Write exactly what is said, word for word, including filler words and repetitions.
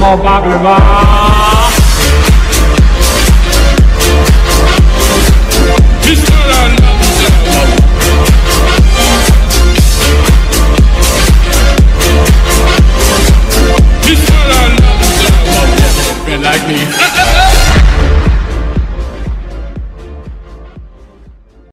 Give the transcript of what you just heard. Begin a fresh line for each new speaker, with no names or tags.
more baklava. This girl another level. This girl another level. Like me.